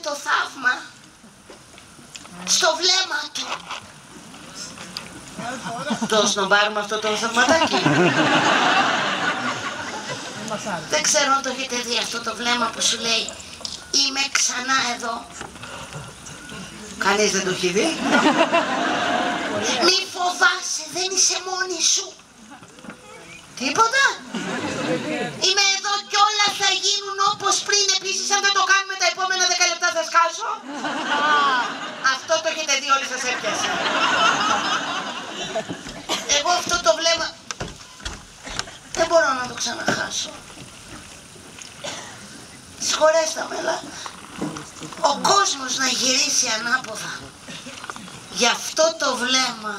το θαύμα στο βλέμμα του. Δώσ' να πάρουμε αυτό το θαυματάκι. Δεν ξέρω αν το έχετε δει αυτό το βλέμμα που σου λέει είμαι ξανά εδώ. Κανείς δεν το έχει δει. Μη φοβάσαι, δεν είσαι μόνη σου. Τίποτα. Είμαι εδώ κι όλα θα γίνουν όπως πριν. Επίσης αν δεν το κάνουμε τα επόμενα 10 λεπτά θα σκάσω. Αυτό το έχετε δει, όλοι σας έπιασε. Εγώ αυτό το βλέμμα δεν μπορώ να το ξαναχάσω. Συγχωρέστε με, αλλά ο κόσμος να γυρίσει ανάποδα για αυτό το βλέμμα.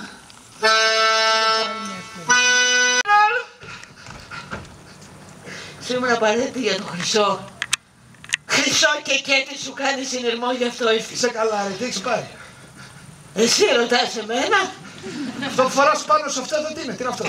Σήμερα απαραίτητη για το Χρυσό. Χρυσό και Κέτη σου κάνει συνειρμό, γι' αυτό ήρθε. Είσαι καλά, ρε, τι έχεις πάρει? Εσύ ρωτάς εμένα? Αυτό που φοράς πάνω σε αυτό εδώ τι είναι αυτό?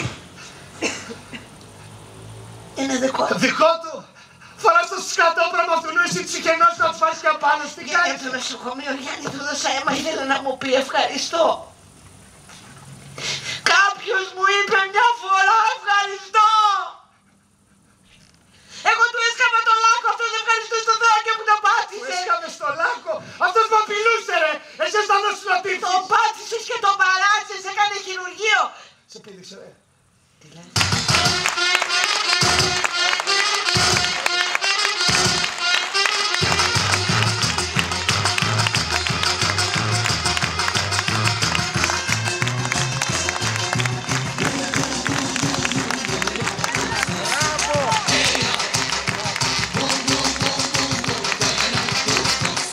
Είναι δικό του. Δικό του? Φοράς το σκατόπραμα αυτού, εσύ ψυχενός να του φάεις και πάνω, τι κάνεις? Για το νοσοκομείο, Γιάννη, του δώσα αίμα, ήθελε να μου πει ευχαριστώ. Κάποιος μου είπε μια φορά ευχαριστώ.